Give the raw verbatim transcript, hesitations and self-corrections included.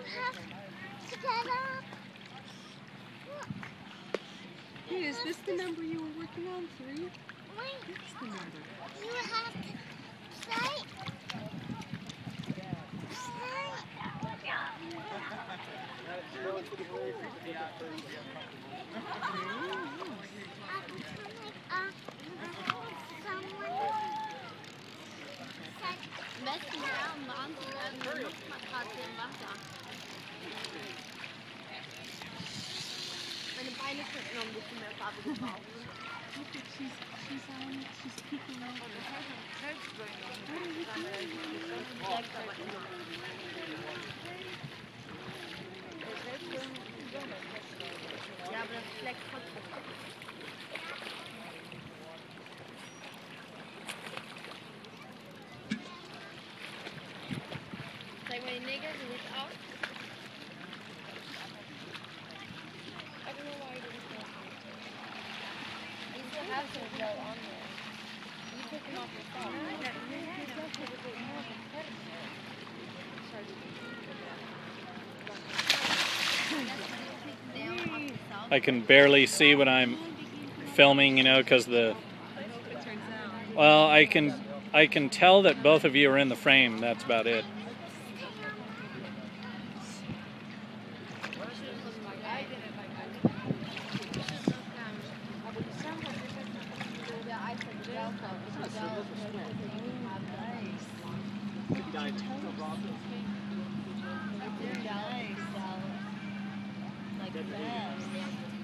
have to get up. Look. Hey, is this the number you were working on? Three? Wait. That's the number. You have to play. Messen down, Wahnsinn, eine Luftmatratze im Wasser. Meine Beine könnten noch ein bisschen mehr Farbe gebrauchen. Look at she's she's on she's peeking over. Ja, aber das fleckt trotzdem. Zeig mal die Nägel, wie sieht's aus? I don't know why you didn't tell me. You still have some gel on there. You took them off yourself. I can barely see what I'm filming, you know, because the. Well, I can I can tell that both of you are in the frame. That's about it. Like that.